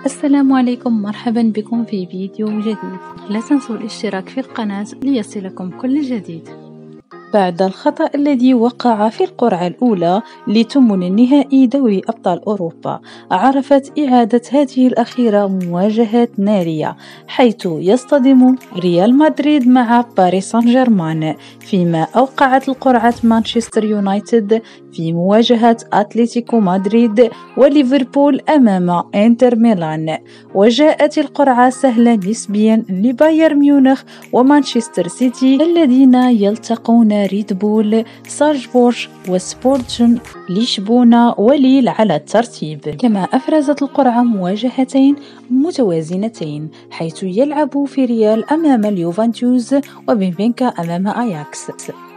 السلام عليكم، مرحبا بكم في فيديو جديد. لا تنسوا الاشتراك في القناة ليصلكم كل جديد. بعد الخطأ الذي وقع في القرعة الأولى لثمن النهائي دوري أبطال أوروبا، عرفت إعادة هذه الأخيرة مواجهات نارية، حيث يصطدم ريال مدريد مع باريس سان جيرمان، فيما أوقعت القرعة مانشستر يونايتد في مواجهة أتلتيكو مدريد وليفربول أمام إنتر ميلان. وجاءت القرعة سهلة نسبيا لبايرن ميونخ ومانشستر سيتي الذين يلتقون ريد بول سالزبورغ وسبورتنج لشبونة وليل على الترتيب. كما أفرزت القرعة مواجهتين متوازنتين، حيث يلعب في ريال أمام اليوفنتوس وبنفيكا أمام أياكس.